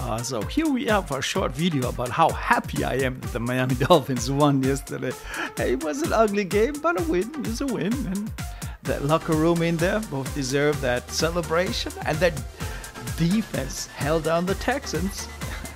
So here we have a short video about how happy I am that the Miami Dolphins won yesterday. It was an ugly game, but a win is a win. And that locker room in there both deserve that celebration, and that defense held down the Texans.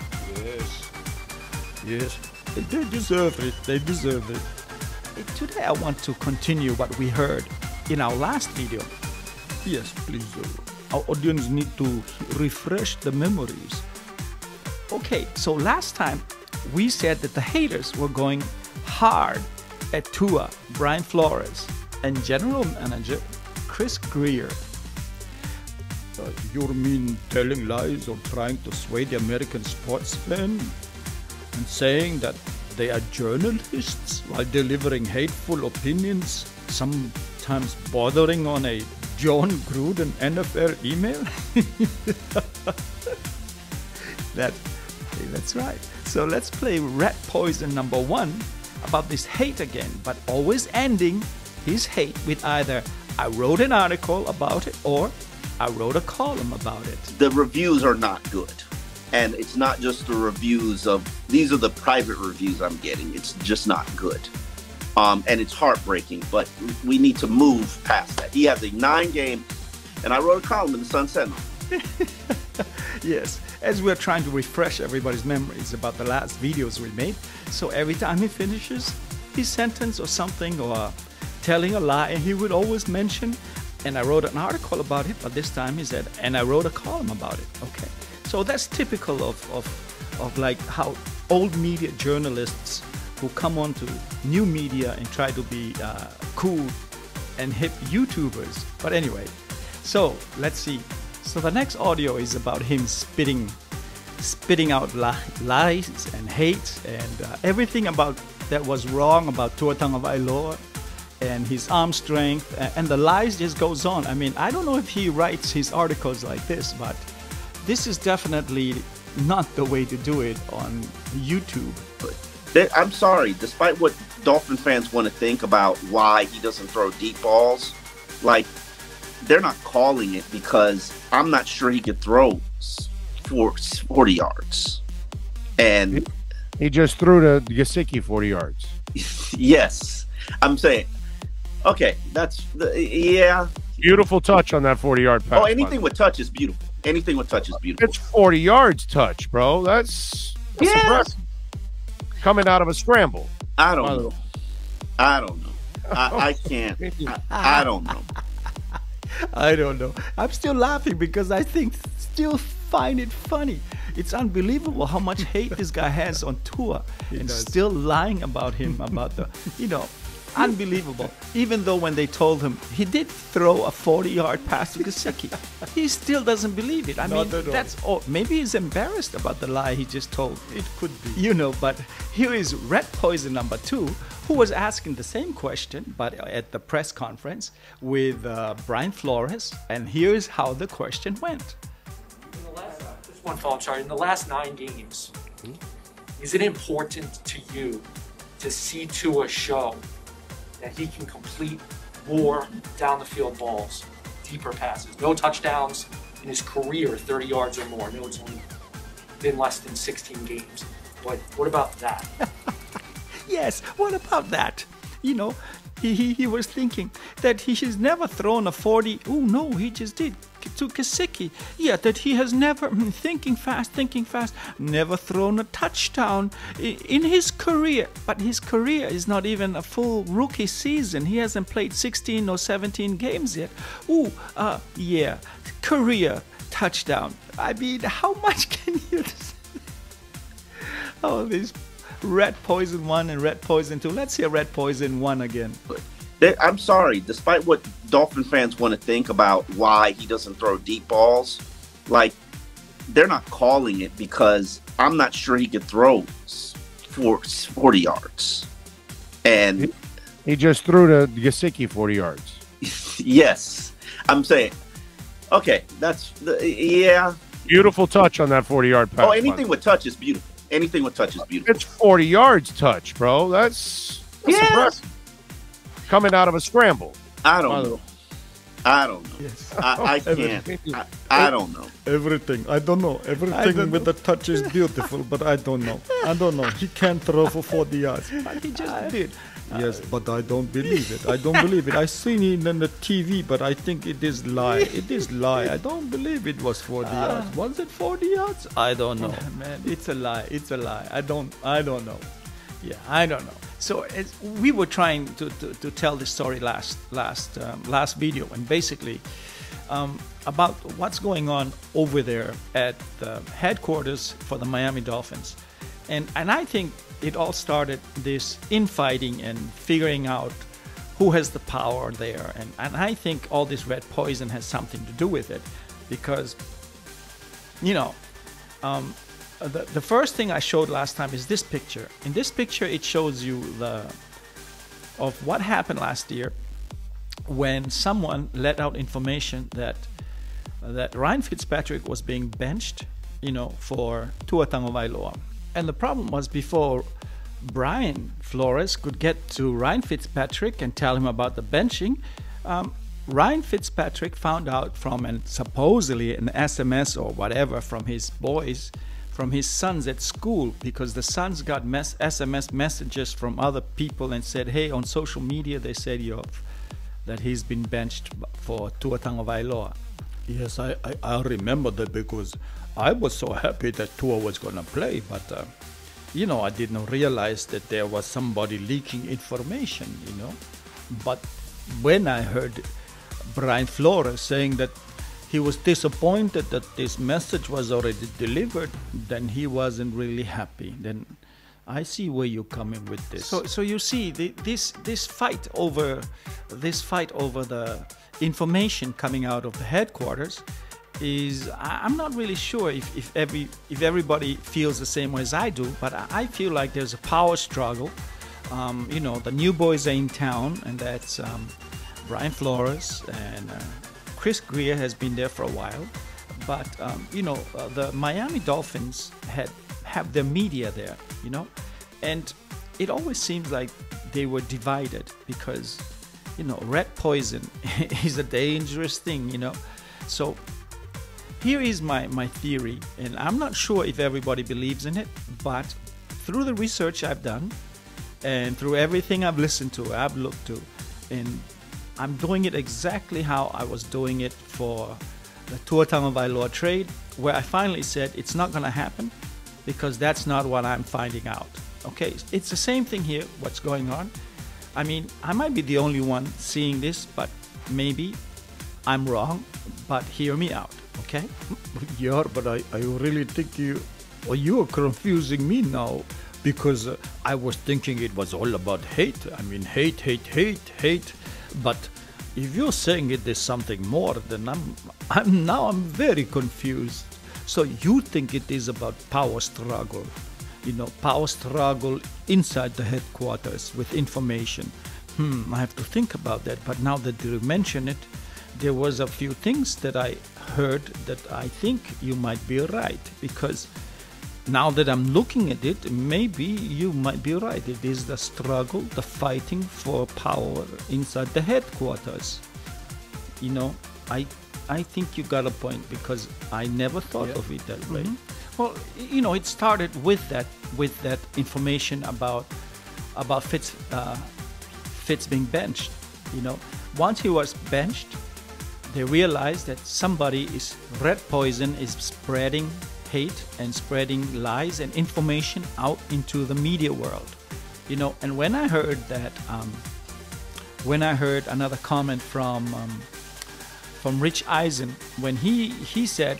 Yes, they deserve it. They deserve it. Today I want to continue what we heard in our last video. Yes, please. Our audience need to refresh the memories. Okay, so last time we said that the haters were going hard at Tua, Brian Flores, and General Manager Chris Grier. You mean telling lies or trying to sway the American sports fan and saying that they are journalists while delivering hateful opinions, sometimes bordering on a John Gruden NFL email? That's right. So let's play Rat Poison number 1 about this hate again, but always ending his hate with either I wrote an article about it or I wrote a column about it. The reviews are not good. And it's not just the reviews of, these are the private reviews I'm getting. It's just not good. And it's heartbreaking, but we need to move past that. He has a 9-game, and I wrote a column in the Sun Sentinel. Yes, as we're trying to refresh everybody's memories about the last videos we made. So every time he finishes his sentence or something, or telling a lie, he would always mention, and I wrote an article about it, but this time he said, and I wrote a column about it. Okay, so that's typical of like how old media journalists who come on to new media and try to be cool and hip YouTubers. But anyway, so let's see. So the next audio is about him spitting out lies and hate and everything about that was wrong about Tua Tagovailoa and his arm strength, and the lies just goes on. I mean, I don't know if he writes his articles like this, but this is definitely not the way to do it on YouTube. I'm sorry, despite what Dolphin fans want to think about why he doesn't throw deep balls, like, they're not calling it because I'm not sure he could throw for 40 yards. And he just threw to Gesicki 40 yards. Yes. I'm saying, okay, yeah. Beautiful touch on that 40-yard pass. Oh, anything with touch is beautiful. Anything with touch is beautiful. It's 40 yards touch, bro. That's impressive. Coming out of a scramble. I don't know. I can't. I don't know. I don't know. I'm still laughing because I still find it funny. It's unbelievable how much hate this guy has on Tua and still lying about him, about the, unbelievable. Even though when they told him he did throw a 40-yard pass to Gesicki, he still doesn't believe it. I mean, that's all. Maybe he's embarrassed about the lie he just told. It could be. But here is Red Poison number 2, who was asking the same question, but at the press conference with Brian Flores, and here's how the question went. Just one follow-up, sorry. In the last 9 games, is it important to you to see Tua show that he can complete more down the field balls, deeper passes? No touchdowns in his career, 30 yards or more. I know it's only been less than 16 games, but what about that? Yes, what about that? He was thinking that he has never thrown a 40. Oh no, he just did to Gesicki. Yeah, that he has never thinking fast, never thrown a touchdown in his career. But his career is not even a full rookie season. He hasn't played 16 or 17 games yet. Yeah, career touchdown. I mean, how much can you? Oh, these Red Poison 1 and Red Poison 2. Let's hear Red Poison 1 again. I'm sorry, despite what Dolphin fans want to think about why he doesn't throw deep balls, like, they're not calling it because I'm not sure he could throw for 40 yards. And he just threw to Gesicki 40 yards. Yes. I'm saying, okay, yeah. Beautiful touch on that 40-yard pass. Oh, anything with touch is beautiful. Anything with touch is beautiful. It's 40 yards touch, bro. That's impressive. Coming out of a scramble. I don't know. I don't know. Yes. I can't. I don't know. Everything. I don't know. Everything with the touch is beautiful, but I don't know. I don't know. He can't throw for 40 yards. But he just did. Yes, but I don't believe it. I don't believe it. I seen it on the TV, but I think it is lie. It is lie. I don't believe it was 40 yards. Was it 40 yards? I don't know. Man, it's a lie. It's a lie. I don't know. Yeah, I don't know. So we were trying to tell the story last video, and basically about what's going on over there at the headquarters for the Miami Dolphins, and I think it all started this infighting and figuring out who has the power there, and I think all this red poison has something to do with it, because the first thing I showed last time is this picture. In this picture, it shows you of what happened last year when someone let out information that Ryan Fitzpatrick was being benched, for Tua Tagovailoa. And the problem was, before Brian Flores could get to Ryan Fitzpatrick and tell him about the benching, Ryan Fitzpatrick found out from supposedly an SMS or whatever from his boys, from his sons at school, because the sons got SMS messages from other people and said, hey, on social media they said that he's been benched for Tua Tagovailoa. Yes, I remember that, because I was so happy that Tua was going to play, but I didn't realize that there was somebody leaking information, But when I heard Brian Flores saying that he was disappointed that this message was already delivered, then he wasn't really happy. Then I see where you're coming with this. So you see, this fight over the information coming out of the headquarters is, I'm not really sure if everybody feels the same way as I do, but I feel like there's a power struggle. The new boys are in town, and that's Brian Flores, and Chris Grier has been there for a while, but the Miami Dolphins have their media there, and it always seems like they were divided, because red poison is a dangerous thing, So here is my theory, and I'm not sure if everybody believes in it, but through the research I've done and through everything I've listened to, I've looked to, and I'm doing it exactly how I was doing it for the Tua Tagovailoa trade, where I finally said it's not going to happen, because that's not what I'm finding out. Okay, it's the same thing here, what's going on. I mean, I might be the only one seeing this, but maybe I'm wrong, but hear me out, okay? Yeah, but I really think you're confusing me now, because I was thinking it was all about hate. I mean, hate. But if you're saying it is something more, then I'm very confused. So you think it is about power struggle, power struggle inside the headquarters with information. I have to think about that. But now that you mention it, there was a few things that I heard that I think you might be right, because now that I'm looking at it, maybe you might be right. It is the struggle, the fighting for power inside the headquarters. I think you got a point, because I never thought of it that way. Well, it started with that information about Fitz being benched. Once he was benched, they realized that red poison is spreading hate and spreading lies and information out into the media world, and when I heard that, when I heard another comment from Rich Eisen, when he said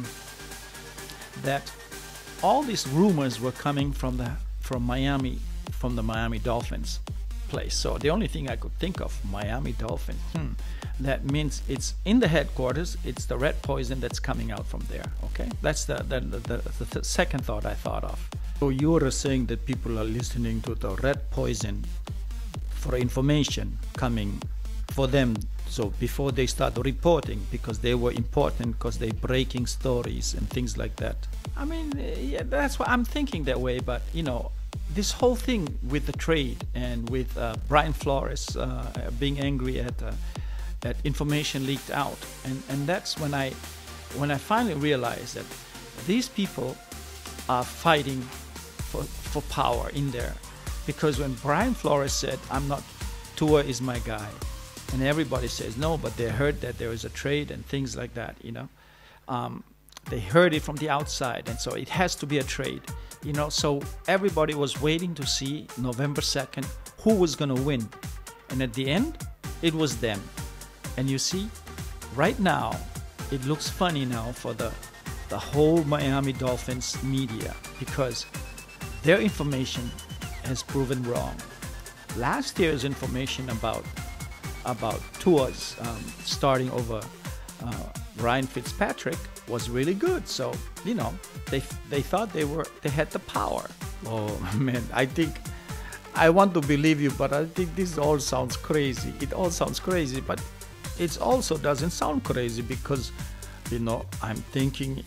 that all these rumors were coming from Miami, from the Miami Dolphins place. So the only thing I could think of, Miami Dolphins, that means it's in the headquarters, it's the red poison that's coming out from there. Okay, that's the second thought I thought of. So you're saying that people are listening to the red poison for information coming for them, so before they start reporting, because they were important, because they're breaking stories and things like that. I mean, yeah, that's what I'm thinking that way. But this whole thing with the trade and with Brian Flores being angry that information leaked out, and that's when I finally realized that these people are fighting for power in there. Because when Brian Flores said, Tua is my guy, and everybody says no, but they heard that there is a trade and things like that, they heard it from the outside, and so it has to be a trade, so everybody was waiting to see November 2nd who was going to win, and at the end it was them. And you see, right now it looks funny now for the whole Miami Dolphins media, because their information has proven wrong. Last year's information about Tua's starting over Ryan Fitzpatrick was really good. So they thought they had the power. Oh man, I want to believe you, but I think this all sounds crazy. It all sounds crazy, but it also doesn't sound crazy, because I'm thinking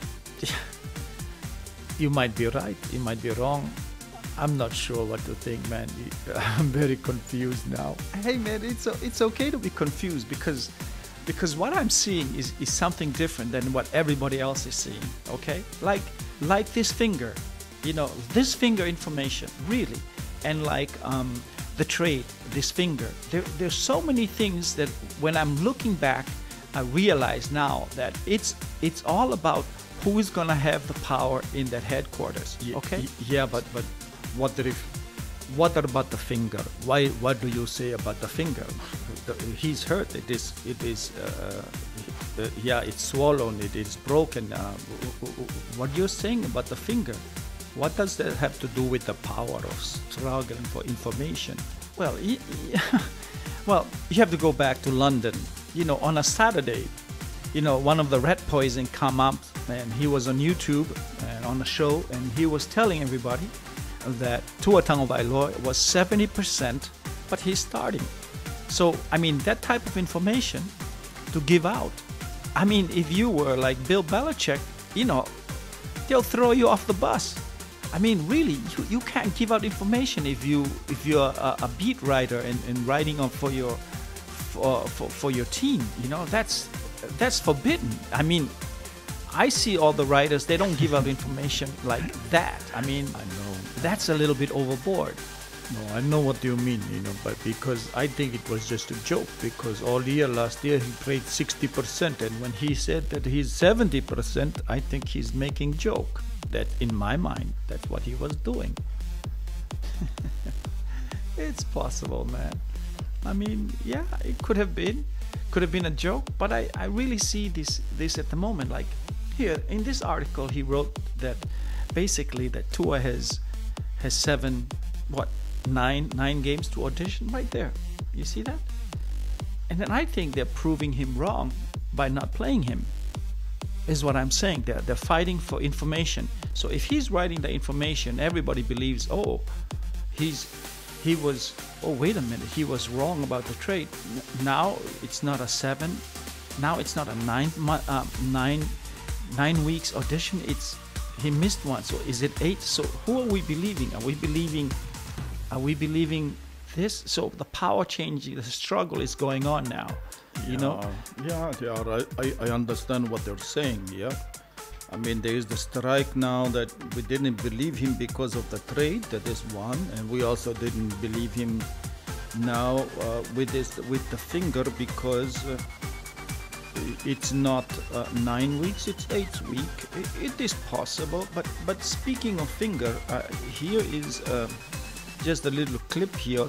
you might be right, you might be wrong. I'm not sure what to think, man. I'm very confused now. Hey man, it's okay to be confused, because what I'm seeing is something different than what everybody else is seeing. Okay, like this finger, this finger information, really, and like the trade, this finger. There's so many things that when I'm looking back, I realize now that it's all about who is gonna have the power in that headquarters. Okay? Yeah, but what about the finger? What do you say about the finger? He's hurt. It's swollen. It is broken. What you're saying about the finger? What does that have to do with the power of struggling for information? Well, well, you have to go back to London. On a Saturday, one of the rat poison come up, and he was on YouTube and on a show, and he was telling everybody that Tua Tagovailoa was 70%, but he's starting. So, that type of information to give out. If you were like Bill Belichick, they'll throw you off the bus. Really, you can't give out information if you're a beat writer and writing on for your team. That's forbidden. I see all the writers, they don't give out information like that. I know that's a little bit overboard. No, I know what you mean, but because I think it was just a joke, because all year last year he played 60%, and when he said that he's 70%, I think he's making joke. That in my mind, that's what he was doing. It's possible, man. Yeah, it could have been a joke, but I really see this at the moment. Like here in this article, he wrote that basically that Tua has 9 games to audition right there. You see that? And then I think they're proving him wrong by not playing him, is what I'm saying. They're fighting for information. So if he's writing the information, everybody believes, oh, wait a minute, he was wrong about the trade. Now it's not a 7, now it's not a 9 weeks audition, he missed one. So is it 8? So who are we believing? Are we believing this? So the power changing, the struggle is going on now. Yeah, I understand what they're saying. Yeah, there is the strike now that we didn't believe him because of the trade. That is one, and we also didn't believe him now with the finger, because it's not 9 weeks, it's 8 weeks. It is possible, but speaking of finger, here is just a little clip here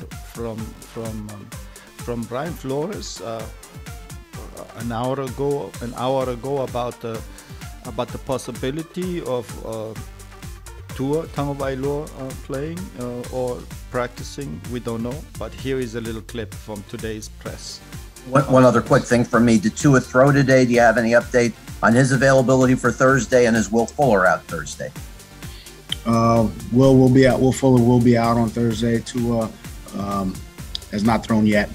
from Brian Flores an hour ago about the possibility of Tua Tagovailoa playing or practicing. We don't know, but here is a little clip from today's press. One other quick thing from me. Did Tua throw today? Do you have any update on his availability for Thursday, and is Will Fuller out Thursday? Will be out. Will Fuller will be out on Thursday. Tua has not thrown yet.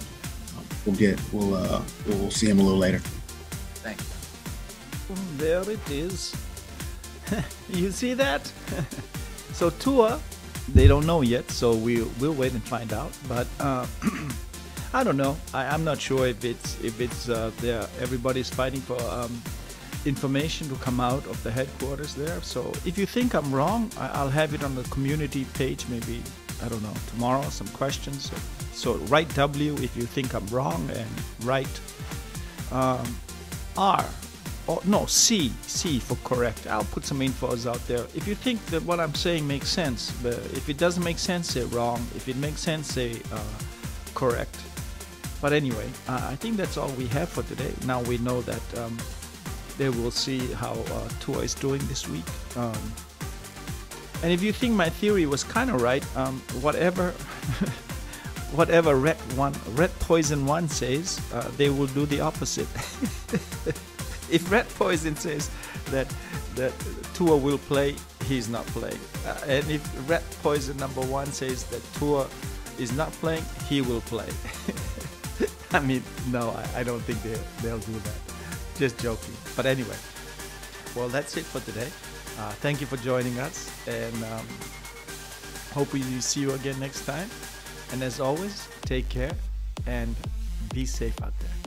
We'll see him a little later. Thanks. There it is. You see that? So Tua, they don't know yet, so we'll wait and find out. But I don't know. I'm not sure if it's there. Everybody's fighting for information to come out of the headquarters there. So if you think I'm wrong, I'll have it on the community page. Maybe, I don't know, tomorrow. Some questions. So write W if you think I'm wrong, and write R. Or no, C for correct. I'll put some infos out there. If you think that what I'm saying makes sense, but if it doesn't make sense, say wrong. If it makes sense, say correct. But anyway, I think that's all we have for today. Now we know that they will see how Tua is doing this week. And if you think my theory was kind of right, whatever Red Poison 1 says, they will do the opposite. If Red Poison says that Tua will play, he's not playing. And if Red Poison number 1 says that Tua is not playing, he will play. I mean, no, I don't think they'll do that. Just joking. But anyway, well, that's it for today. Thank you for joining us, and hope we see you again next time. And as always, take care and be safe out there.